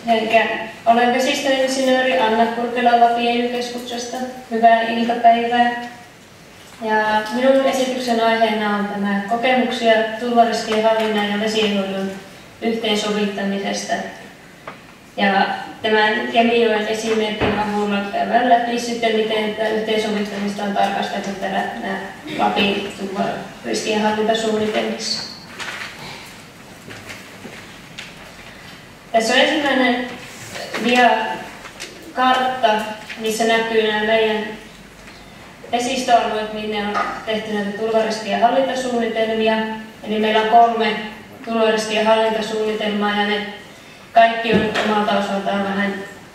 Olen vesistöinsinööri Anna Kurkila Lapin EY-keskuksesta. Hyvää iltapäivää. Ja minun esityksen aiheena on tämä kokemuksia tulvariskien hallinnan ja vesienhoidon yhteensovittamisesta. Ja tämän Kemijoen esimerkin avulla käydään läpi sitten, miten tätä yhteensovittamista on tarkasteltu täällä Lapin tulvariskien hallintasuunnitelmissa. Tässä on ensimmäinen kartta, missä näkyy nämä meidän vesistöalueet, minne on tehty näitä tulvariskien hallintasuunnitelmia. Eli meillä on 3 tulvariskien hallintasuunnitelmaa ja ne kaikki on omalta osaltaan vähän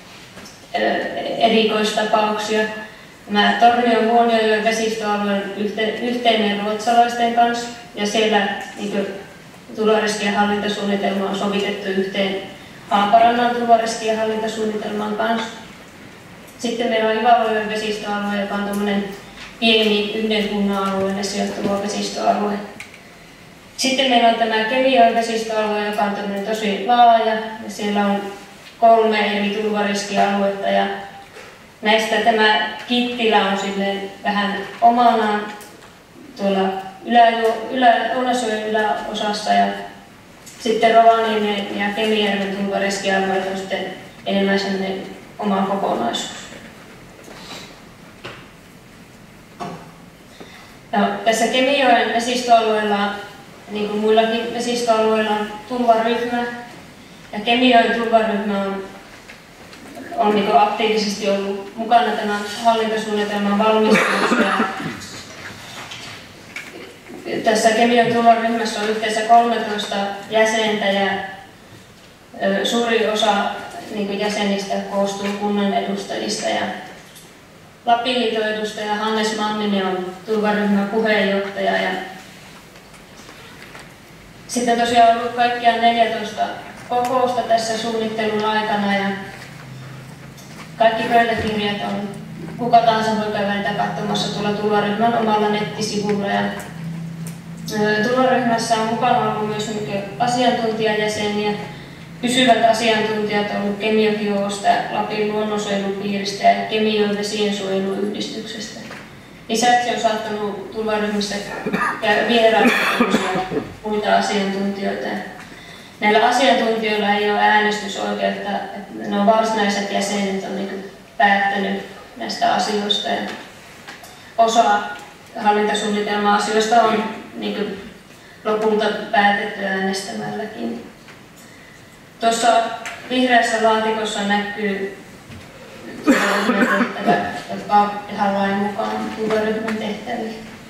erikoistapauksia. Tämä Tornion Muonionjoen vesistöalue on yhteinen ruotsalaisten kanssa ja siellä tulvariskien hallintasuunnitelma on sovitettu yhteen Haaparannan tulvariskien hallintasuunnitelman kanssa. Sitten meillä on Ivalojoen vesistöalue, joka on tämmöinen pieni yhden kunnan alueelle sijoittuva vesistöalue. Sitten meillä on tämä Kemijoen vesistöalue, joka on tämmöinen tosi laaja ja siellä on 3 eri tulvariskialuetta ja näistä tämä Kittilä on silleen vähän omanaan tuolla Ounasjoen yläosassa ja sitten Rovaniemen ja Kemijärven tulvariskialueet on sitten enemmän sellainen oma kokonaisuus. Ja tässä Kemijoen vesistöalueella, niin kuin muillakin vesistöalueilla, on tulvaryhmä. Ja Kemijoen tulvaryhmä on niin kuin aktiivisesti ollut mukana tämän hallintasuunnitelman valmistelussa. Tässä Kemijoen tulvaryhmässä on yhteensä 13 jäsentä ja suuri osa jäsenistä koostuu kunnan edustajista. Ja Lapin liiton edustaja Hannes Manninen on tulvaryhmän puheenjohtaja. Ja sitten tosiaan on ollut kaikkiaan 14 kokousta tässä suunnittelun aikana ja kaikki pöytäkirjat on, kuka tahansa voi käydä niitä katsomassa tuolla tulvaryhmän omalla nettisivulla. Ja tulvaryhmässä on mukana ollut myös asiantuntijajäseniä. Pysyvät asiantuntijat ovat olleet Kemijoki-Oy:stä, Lapin luonnonsuojelupiiristä ja Kemijoen vesiensuojeluyhdistyksestä. Lisäksi on saattanut tulvaryhmissä käydä vieraita muita asiantuntijoita. Näillä asiantuntijoilla ei ole äänestysoikeutta, että ne on varsinaiset jäsenet on päättänyt näistä asioista. Ja osa hallintasuunnitelma-asioista on lopulta päätetty äänestämälläkin. Tuossa vihreässä laatikossa näkyy tulvaryhmän tehtävä, jotka on ihan lain mukaan tulvaryhmän tehtäviä.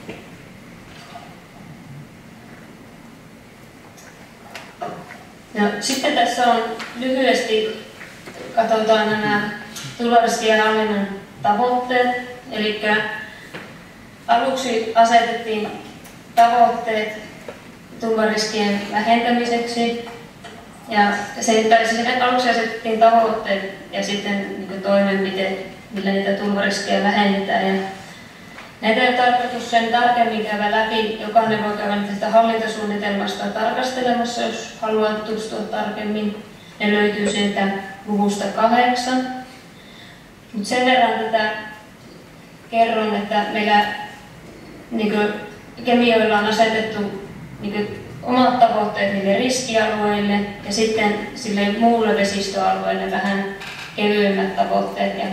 No, sitten tässä on lyhyesti katsotaan nämä tulvariskien hallinnan tavoitteet. Eli aluksi asetettiin tavoitteet tulvariskien vähentämiseksi. Ja aluksi asetettiin tavoitteet ja sitten toimenpiteet, millä niitä tulvariskejä vähennetään. Ja näitä ei ole tarkoitus sen tarkemmin käydä läpi. Jokainen voi käydä tästä hallintasuunnitelmasta tarkastelemassa, jos haluaa tutustua tarkemmin. Ne löytyy sieltä luvusta 8. Mutta sen verran tätä kerron, että meillä Kemijoella on asetettu omat tavoitteet niille riskialueille ja sitten sille muulle vesistöalueelle vähän kevyemmät tavoitteet. Ja,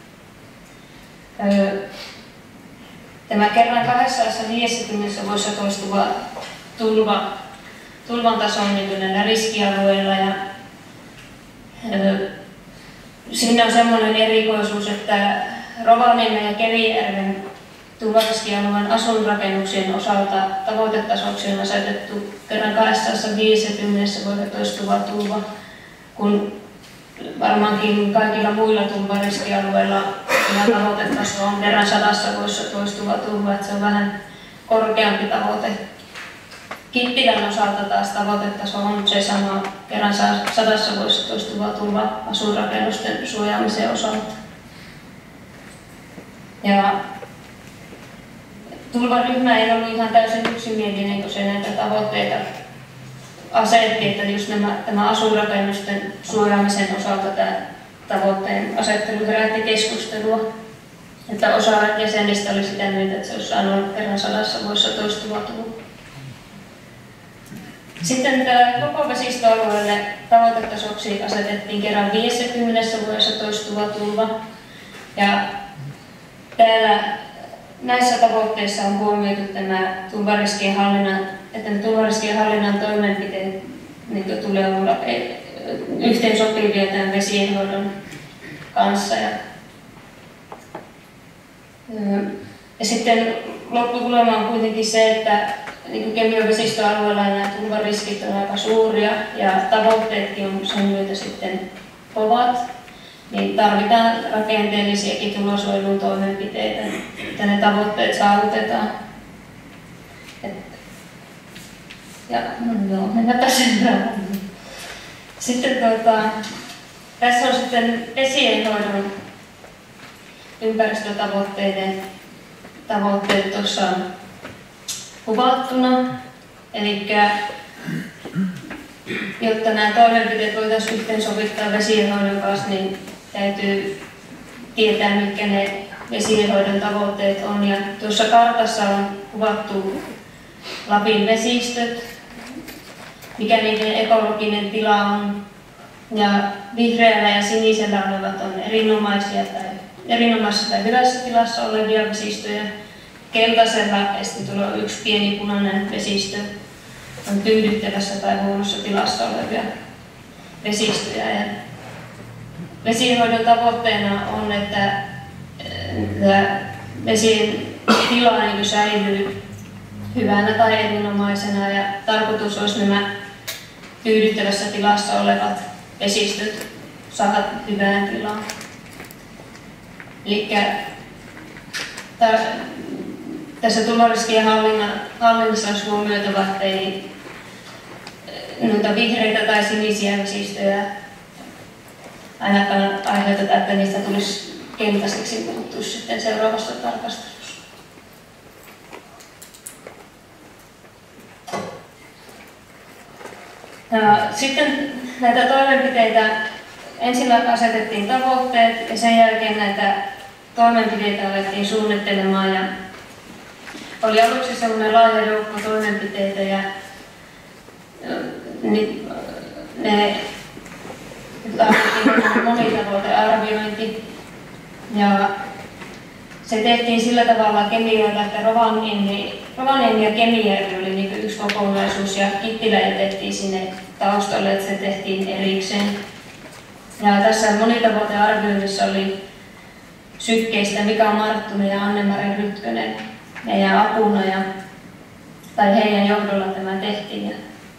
tämä kerran 250 vuodessa toistuva tulvan taso on näillä riskialueilla ja siinä on semmoinen erikoisuus, että Rovaniemen ja Kemijärven tulvariskialueen asuinrakennuksien osalta tavoitetasoksi on asetettu kerran 250 vuodessa toistuva tulva, kun varmaankin kaikilla muilla tulvariskialueilla tavoitetaso on kerran 100 vuodessa toistuva tulva, että se on vähän korkeampi tavoite. Kittilän osalta taas tavoitetaso on se sama kerran 100 vuodessa toistuva tulva asuinrakennusten suojaamisen osalta. Ja tulvaryhmä ei ollut ihan täysin yksimielinen, kun se näitä tavoitteita asetti, että just tämä asuinrakennusten suojaamisen osalta tämä tavoitteen asettelu herätti keskustelua. Että osa jäsenistä oli sitä mieltä, että se olisi ainoa kerran 100 vuodessa toistuva tulva. Sitten koko vesistöalueelle tavoitetasoksi asetettiin kerran 50 vuodessa toistuva tulva. Ja täällä näissä tavoitteissa on huomioitu tämä tulvariskien hallinnan, että ne tulvariskien hallinnan toimenpiteet niin tulee olla yhteensopivia tämän vesienhoidon kanssa. Ja sitten lopputulema on kuitenkin se, että niin Kemion vesistöalueella nämä tulvariskit on aika suuria ja tavoitteetkin on sen myötä sitten kovat, niin tarvitaan rakenteellisiakin tulvasuojelun toimenpiteitä, että ne tavoitteet saavutetaan. Mennäpä seuraavaan. Sitten tässä on sitten vesienhoidon ympäristötavoitteiden tavoitteet tuossa kuvattuna. Eli jotta nämä toimenpiteet voitaisiin yhteensovittaa vesienhoidon kanssa, niin täytyy tietää, mitkä ne vesienhoidon tavoitteet on. Ja tuossa kartassa on kuvattu Lapin vesistöt, mikä niiden ekologinen tila on. Ja vihreällä ja sinisellä olevat on erinomaisessa tai hyvässä tilassa olevia vesistöjä. Keltaisella ja sitten tuolla on yksi pieni punainen vesistö on tyydyttävässä tai huonossa tilassa olevia vesistöjä. Ja vesienhoidon tavoitteena on, että vesien tila säilyy hyvänä tai erinomaisena ja tarkoitus olisi nämä tyydyttävässä tilassa olevat vesistöt saada hyvään tilaan. Eli tässä tulvariskien hallinnassa olisi huomioitava, ettei noita vihreitä tai sinisiä vesistöjä ainakaan aiheuteta, että niistä tulisi keltaiseksi muuttuisi sitten seuraavassa tarkastelussa. Sitten näitä toimenpiteitä ensin asetettiin tavoitteet ja sen jälkeen näitä toimenpiteitä alettiin suunnittelemaan. Ja oli aluksi sellainen laaja joukko toimenpiteitä ja ne tarvittiin monitavoitearviointi. Ja se tehtiin sillä tavalla Kemijoella, että Rovaniemi ja Kemijärvi oli niin yksi kokonaisuus ja Kittilä jätettiin sinne taustalle, että se tehtiin erikseen. Ja tässä monitavoitearvioinnissa oli Sykkeistä Mika Marttunen ja Anne-Mari Rytkönen meidän apuna tai heidän johdolla tämä tehtiin.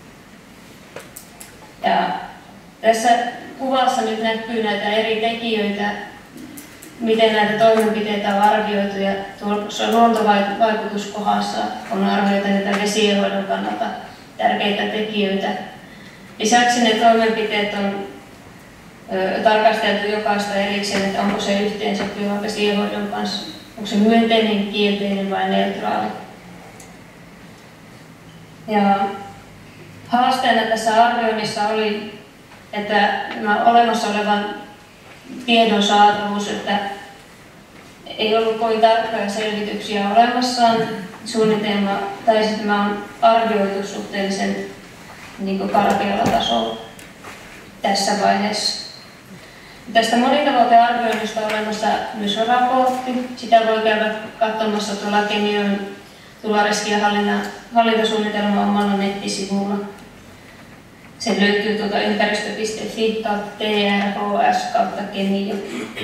Ja tässä kuvassa nyt näkyy näitä eri tekijöitä, miten näitä toimenpiteitä on arvioitu ja tuossa luontovaikutuskohdassa on arvioitu näitä vesienhoidon kannalta tärkeitä tekijöitä. Lisäksi ne toimenpiteet on tarkasteltu jokaista erikseen, että onko se yhteensopiva vesienhoidon kanssa, onko se myönteinen, kielteinen vai neutraali. Ja haasteena tässä arvioinnissa oli, että olemassa olevan tiedon saatavuus, että ei ollut kovin tarkkoja selvityksiä olemassaan. Suunnitelma, tai sitten tämä on arvioitu suhteellisen karkealla tasolla tässä vaiheessa. Tästä monitavoitearvioinnista on olemassa myös raportti. Sitä voi käydä katsomassa tuolla Kemion tulvariskien hallintasuunnitelman omalla nettisivulla. Se löytyy tuolta ympäristö.fi/TRHS/Kemio.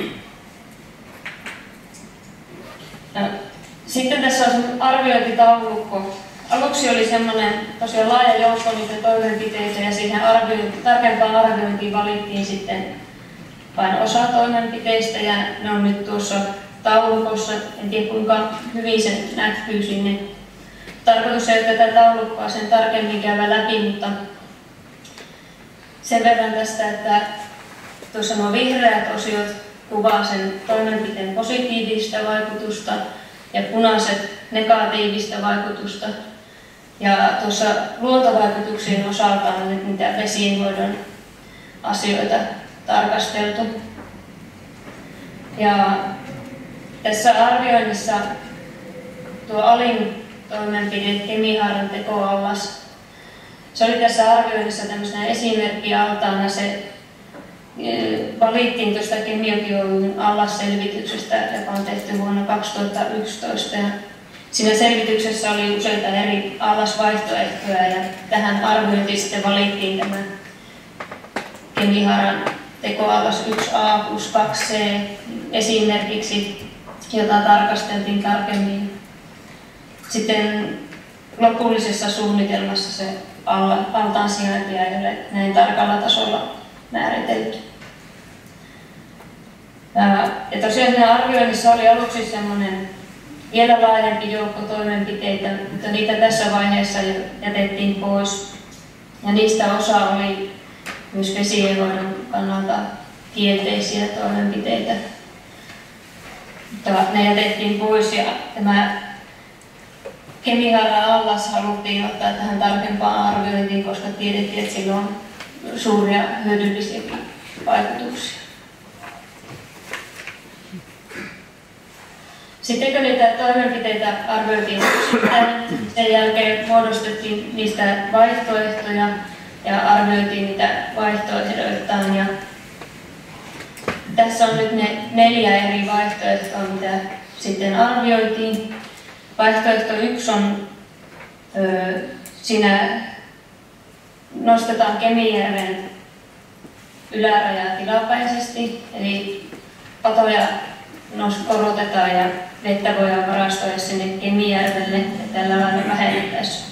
Sitten tässä on arviointitaulukko. Aluksi oli semmoinen tosiaan laaja joukko niitä toimenpiteitä ja siihen tarkempaan arviointiin valittiin sitten vain osa toimenpiteistä ja ne on nyt tuossa taulukossa. En tiedä kuinka hyvin se näkyy sinne. Tarkoitus ei ole tätä taulukkoa sen tarkemmin käydä läpi, mutta sen verran tästä, että tuossa nuo vihreät osiot kuvaa sen toimenpiteen positiivista vaikutusta ja punaiset negatiivista vaikutusta. Ja tuossa luontovaikutuksien osalta on nyt niitä vesienhoidon asioita tarkasteltu. Ja tässä arvioinnissa tuo alin toimenpide, Kemihaaran tekoallas, se oli tässä arvioinnissa tämmöisenä esimerkkialtaana. Se valittiin tuosta Kemijoki allasselvityksestä, joka on tehty vuonna 2011. Ja siinä selvityksessä oli useita eri allasvaihtoehtoja ja tähän arviointiin sitten valittiin tämä Kemihaaran tekoallas 1A plus 2C esimerkiksi, jota tarkasteltiin tarkemmin. Sitten lopullisessa suunnitelmassa se altaan sijaintia ei ole näin tarkalla tasolla määritelty. Ja tosiaan siinä arvioinnissa oli aluksi semmoinen vielä laajempi joukko toimenpiteitä, mutta niitä tässä vaiheessa jätettiin pois. Ja niistä osa oli myös vesienhoidon kannalta kielteisiä toimenpiteitä. Mutta ne jätettiin pois ja tämä Kemihaaran allas haluttiin ottaa tähän tarkempaan arviointiin, koska tiedettiin, että sillä on suuria hyödyllisiä vaikutuksia. Sitten kun niitä toimenpiteitä arvioitiin sen jälkeen muodostettiin niistä vaihtoehtoja ja arvioitiin niitä vaihtoehdoittain. Ja tässä on nyt ne 4 eri vaihtoehtoa, mitä sitten arvioitiin. Vaihtoehto 1 on, siinä nostetaan Kemijärven ylärajaa tilapäisesti, eli patoja korotetaan ja vettä voidaan varastoida sinne Kemijärvelle ja tällä lailla vähennettäisiin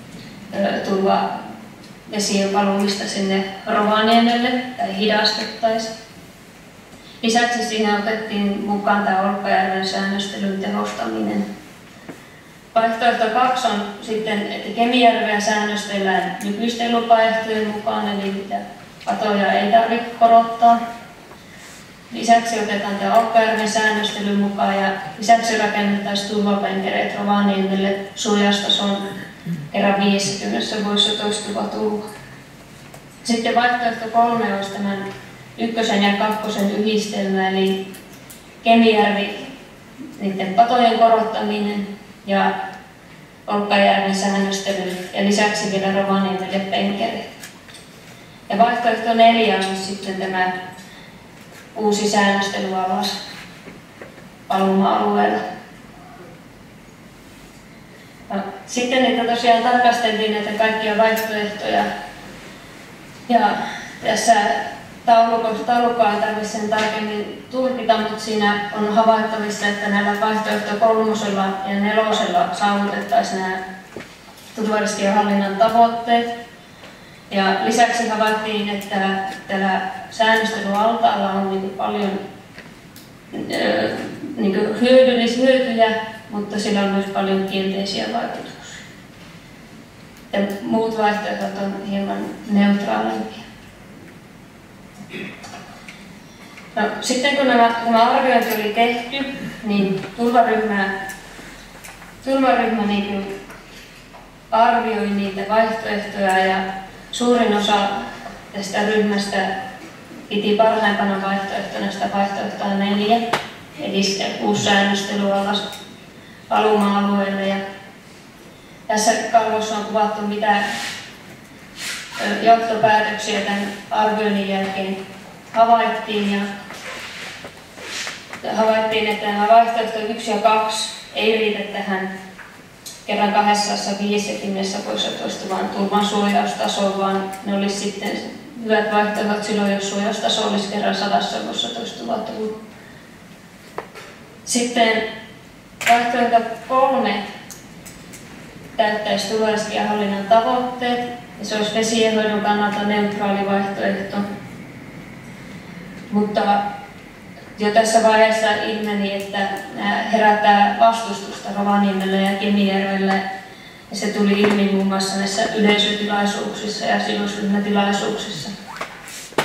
tulvavesien valumista sinne Rovaniemelle tai hidastettaisiin. Lisäksi siinä otettiin mukaan tämä Olkkajärven säännöstelyn tehostaminen. Vaihtoehto 2 on sitten, että Kemijärveä säännöstellään nykyisten lupaehtojen mukaan, eli mitä patoja ei tarvitse korottaa. Lisäksi otetaan tämä Olkkajärven säännöstelyn mukaan ja lisäksi rakennettaisiin tulvapenkereet Rovaniemelle suojastason kerran 50 vuodessa toistuva tulva. Sitten vaihtoehto 3 olisi tämän 1. ja 2. yhdistelmä, eli Kemijärvi, niiden patojen korottaminen ja Olkkajärven säännöstely ja lisäksi vielä Rovaniemelle penkereet. Ja vaihtoehto 4 on sitten tämä uusi säännöstelyallas valuma-alueella. Sitten niitä tosiaan tarkasteltiin näitä kaikkia vaihtoehtoja. Ja tässä taulukkoa ei tarvitse sen tarkemmin tulkita, mutta siinä on havaittavissa, että näillä vaihtoehto 3. ja 4. saavutettaisiin nämä tulvariskien hallinnan tavoitteet. Ja lisäksi havaittiin, että tällä säännöstelyaltaalla on paljon hyötyjä, mutta sillä on myös paljon kielteisiä vaikutuksia. Ja muut vaihtoehdot on hieman neutraalimpia. No, sitten kun tämä arviointi oli tehty, niin tulvaryhmä arvioi niitä vaihtoehtoja ja suurin osa tästä ryhmästä piti parhaimpana vaihtoehtona sitä vaihtoehtoa 4, eli uusi säännöstelyallas valuma-alueelle. Ja tässä kalvossa on kuvattu, mitä johtopäätöksiä tämän arvioinnin jälkeen havaittiin. Ja havaittiin, että nämä vaihtoehto 1 ja 2 ei riitä tähän kerran 250 vuodessa toistuvaan tulvan suojaustasoon, vaan ne olisi sitten hyvät vaihtoehdot silloin, jos suojaustaso olisi kerran 100 vuodessa toistuva tulva. Sitten vaihtoehto 3 täyttäisi tulvariskien hallinnan tavoitteet ja se olisi vesienhoidon kannalta neutraali vaihtoehto. Mutta jo tässä vaiheessa ilmeni, että herättää vastustusta Rovaniemellä ja Kemijärvellä. Ja se tuli ilmi muun muassa näissä yleisötilaisuuksissa ja sidosryhmätilaisuuksissa.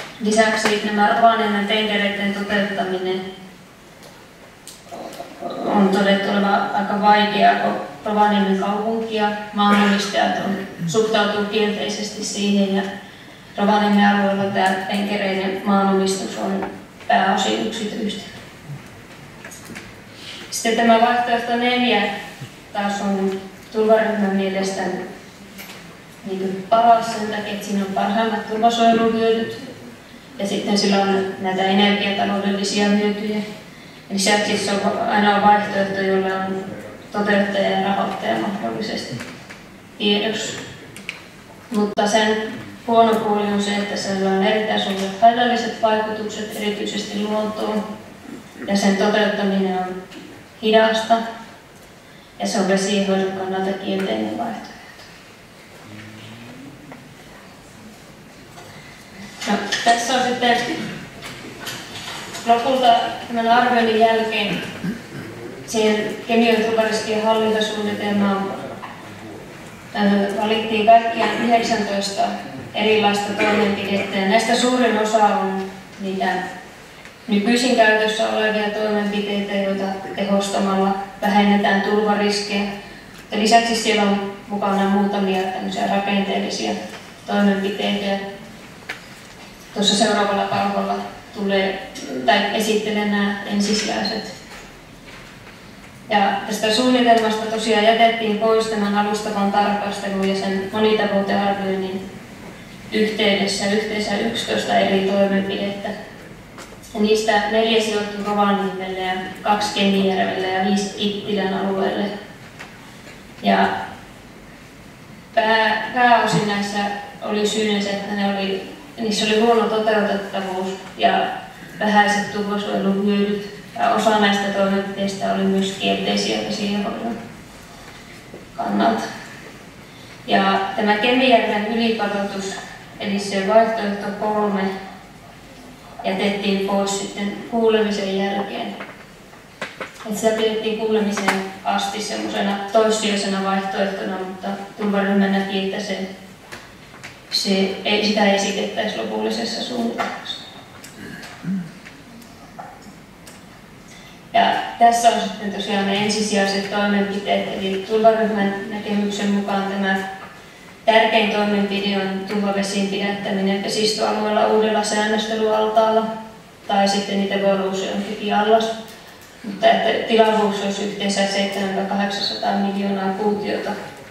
Lisäksi nämä Rovaniemen penkereiden toteuttaminen on todettu olevan aika vaikeaa, kun Rovaniemen kaupunki ja maanomistajat suhtautuu kielteisesti siihen, ja Rovaniemen alueella tämä penkereiden maanomistus on pääosin yksityistä. Sitten tämä vaihtoehto 4 taas on tulvaryhmän mielestä niin paras sen takia, että siinä on parhaimmat tulvasuojeluhyödyt ja sitten sillä on näitä energiataloudellisia hyötyjä. Lisäksi se on ainoa vaihtoehto, jolla on toteuttaja ja rahoittaja mahdollisesti tiedossa. Mutta sen huono puoli on se, että sillä on erittäin suuret haitalliset vaikutukset, erityisesti luontoon, ja sen toteuttaminen on hidasta, ja se on vesienhoidon kannalta kielteinen vaihtoehto. No, tässä on sitten lopulta tämän arvioinnin jälkeen siihen Kemijoen tulvariskien hallintasuunnitelmaan valittiin kaikkiaan 19 erilaista toimenpidettä, ja näistä suurin osa on niitä nykyisin käytössä olevia toimenpiteitä, joita tehostamalla vähennetään tulvariskejä. Ja lisäksi siellä on mukana muutamia rakenteellisia toimenpiteitä. Tuossa seuraavalla kalvolla esittelen nämä ensisijaiset. Ja tästä suunnitelmasta tosiaan jätettiin pois tämän alustavan tarkastelun ja sen monitavoitearvioinnin yhteydessä yhteensä 11 eri toimenpidettä. Ja niistä 4 sijoittui Rovaniemelle ja 2 Kemijärvelle ja 5 Kittilän alueelle. Ja pääosin näissä oli syynä se, että niissä oli huono toteutettavuus ja vähäiset tulvasuojeluhyödyt. Ja osa näistä toimenpiteistä oli myös kielteisiä vesienhoidon kannalta. Ja tämä Kemijärven ylipadotus, eli se vaihtoehto 3, jätettiin pois sitten kuulemisen jälkeen. Et sitä pidettiin kuulemisen asti semmoisena toissijaisena vaihtoehtona, mutta tulvaryhmä näki, että sitä esitettäisiin lopullisessa suunnitelmassa. Ja tässä on sitten tosiaan ne ensisijaiset toimenpiteet, eli tulvaryhmän näkemyksen mukaan tämä tärkein toimenpide on tulvavesien pidättäminen vesistöalueella uudella säännöstelyaltaalla, tai sitten niitä voi olla useampikin allas, mutta että tilavuus olisi yhteensä 700-800 miljoonaa kuutiota.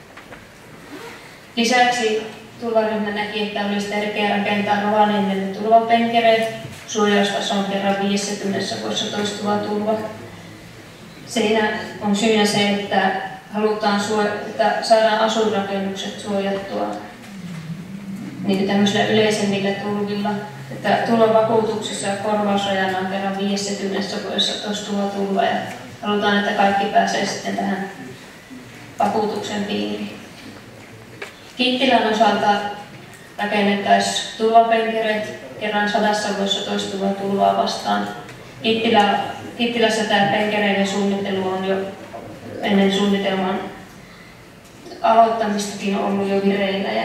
Lisäksi tulvaryhmä näki, että olisi tärkeää rakentaa Rovaniemelle tulvapenkereet suojaustason kerran 50 vuodessa toistuva tulva. Siinä on syynä se, että halutaan että saadaan asuinrakennukset suojattua niin tämmöisillä yleisemmillä tulvilla. Että tulvavakuutuksessa ja korvausrajana on kerran 50 vuodessa toistuva tulva ja halutaan, että kaikki pääsee sitten tähän vakuutuksen piiriin. Kittilän osalta rakennettaisiin tulvapenkereet kerran 100 vuodessa toistuvaa tulvaa vastaan. Kittilässä tämä penkereiden suunnittelu on jo ennen suunnitelman aloittamistakin ollut jo vireillä ja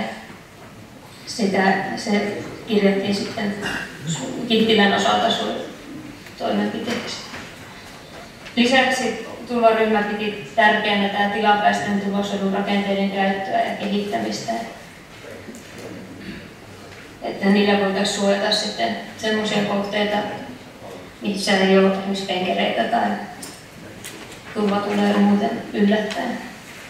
se kirjattiin sitten Kittilän osalta toimenpiteeksi. Lisäksi tulvaryhmä piti tärkeänä tämä tilapäisten tulvasuojelurakenteiden käyttöä ja kehittämistä. Että niillä voitaisiin suojata sitten semmoisia kohteita, missä ei ole esimerkiksi penkereitä tai tulva tulee muuten yllättäen.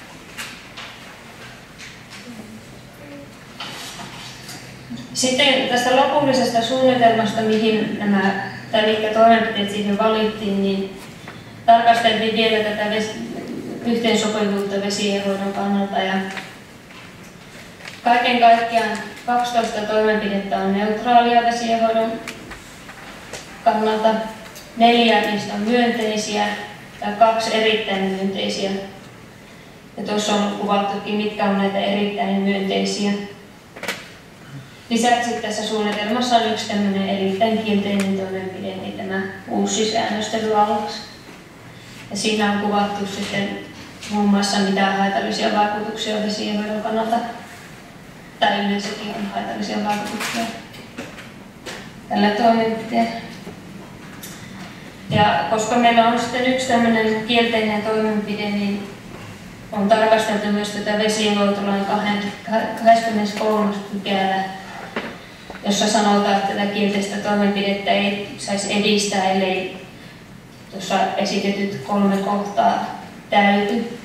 Sitten tästä lopullisesta suunnitelmasta, mitkä toimenpiteet siihen valittiin, niin tarkasteltiin vielä tätä yhteensopivuutta vesienhoidon kannalta. Ja kaiken kaikkiaan 12 toimenpidettä on neutraalia vesienhoidon kannalta, 4 niistä on myönteisiä ja 2 erittäin myönteisiä. Ja tuossa on kuvattukin, mitkä on näitä erittäin myönteisiä. Lisäksi tässä suunnitelmassa on yksi tämmöinen erittäin kielteinen toimenpide, eli tämä uusi säännöstelyallas. Ja siinä on kuvattu sitten muun muassa mitä haitallisia vaikutuksia vesienhoidon kannalta, tai yleensäkin on haitallisia vaikutuksia tällä toimenpiteellä. Ja koska meillä on sitten yksi tämmöinen kielteinen toimenpide, niin on tarkasteltu myös tätä vesienhoitolain 23. pykälää, jossa sanotaan, että tätä kielteistä toimenpidettä ei saisi edistää, ellei tuossa esitetyt 3 kohtaa täyty.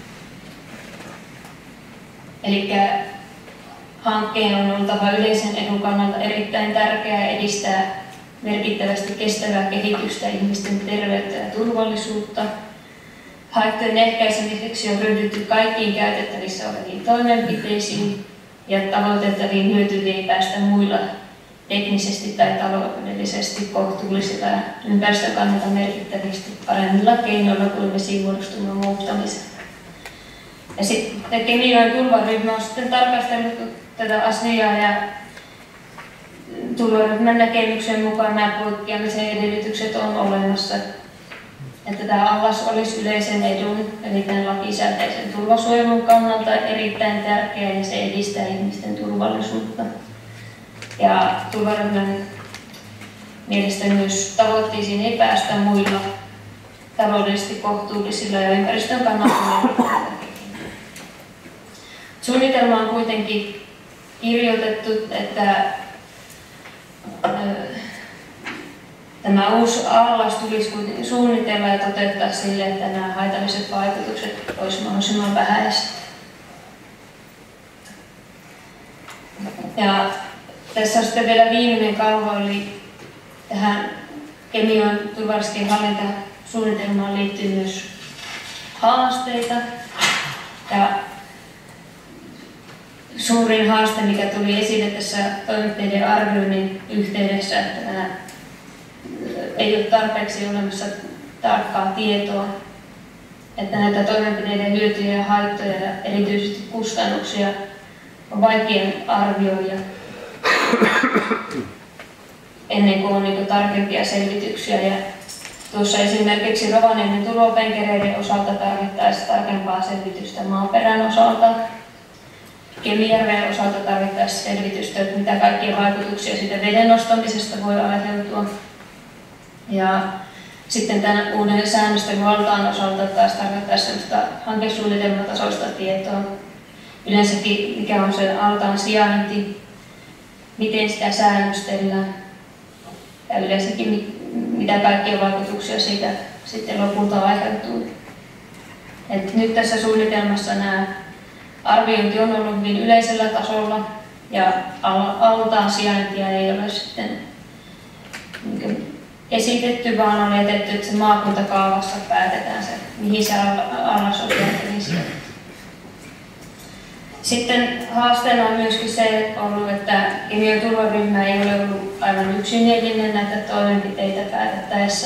Eli hankkeen on oltava yleisen edun kannalta erittäin tärkeää edistää merkittävästi kestävää kehitystä, ihmisten terveyttä ja turvallisuutta. Haittojen ehkäisemiseksi on ryhdytty kaikkiin käytettävissä oleviin toimenpiteisiin ja tavoiteltaviin hyötyihin ei päästä muilla teknisesti tai taloudellisesti kohtuullisilla ja ympäristön kannalta merkittävästi paremmilla keinoilla kuin vesimuodostuman muuttamisella. Ja sitten Kemijoen tulvaryhmä on sitten tarkastellut tätä asiaa ja tulvaryhmän näkemyksen mukaan nämä poikkeamisen edellytykset on olemassa. Että tämä allas olisi yleisen edun, eli tämän lakisääteisen tulvasuojelun kannalta erittäin tärkeä ja se edistää ihmisten turvallisuutta. Ja tulvaryhmän mielestä myös tavoitteisiin ei päästä muilla taloudellisesti kohtuullisilla ja ympäristön kannalta merkittävillä. Suunnitelma on kuitenkin kirjoitettu, että tämä uusi allas tulisi kuitenkin suunnitella ja toteuttaa sille, että nämä haitalliset vaikutukset olisivat mahdollisimman vähäiset. Ja tässä on sitten vielä viimeinen kalvo, eli tähän Kemijoen tulvariskien hallintasuunnitelmaan liittyy myös haasteita. Ja suurin haaste, mikä tuli esille tässä toimenpiteiden arvioinnin yhteydessä, että nämä ei ole tarpeeksi olemassa tarkkaa tietoa, että näitä toimenpiteiden hyötyjä ja haittoja ja erityisesti kustannuksia on vaikea arvioida ennen kuin on tarkempia selvityksiä. Ja tuossa esimerkiksi Rovaniemen tulvapenkereiden osalta tarvittaisiin tarkempaa selvitystä maaperän osalta. Kemijärven osalta tarvittaisiin selvitystä, että mitä kaikkia vaikutuksia siitä veden nostamisesta voi aiheutua. Ja sitten tämän uuden säännöstön valtaan osalta taas tarvittaisiin hankesuunnitelmatasoista tietoa. Yleensäkin mikä on sen altaan sijainti, miten sitä säännöstellään ja yleensäkin mitä kaikkia vaikutuksia siitä sitten lopulta aiheutuu. Et nyt tässä suunnitelmassa nämä arviointi on ollut hyvin yleisellä tasolla ja altaan sijaintia ei ole sitten esitetty, vaan on jätetty, että se maakuntakaavassa päätetään se, mihin se allas on jätetty. Sitten haasteena on myöskin se ollut, että Kemijoen tulvaryhmä ei ole ollut aivan yksimielinen näitä toimenpiteitä päätettäessä.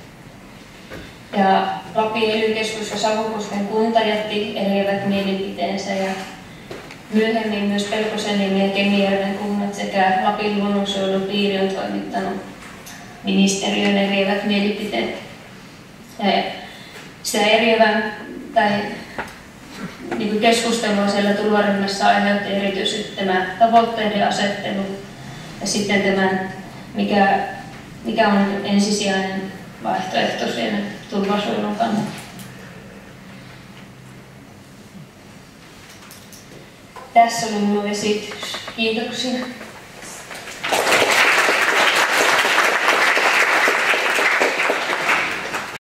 Ja Lapin ELY-keskus ja Savukosken kunta jätti eriävät mielipiteensä ja myöhemmin myös Pelkosenniemen ja Kemijärven kunnat sekä Lapin luonnonsuojelupiiri on toimittanut ministeriön eriävät mielipiteet. Ja sitä eriävän tai niin keskustelua siellä tulvaryhmässä aiheutti erityisesti tämä tavoitteiden asettelu ja sitten tämän, mikä on ensisijainen vaihtoehto siinä tulvasuojelun kannalta. Tässä oli minun esitys. Kiitoksia.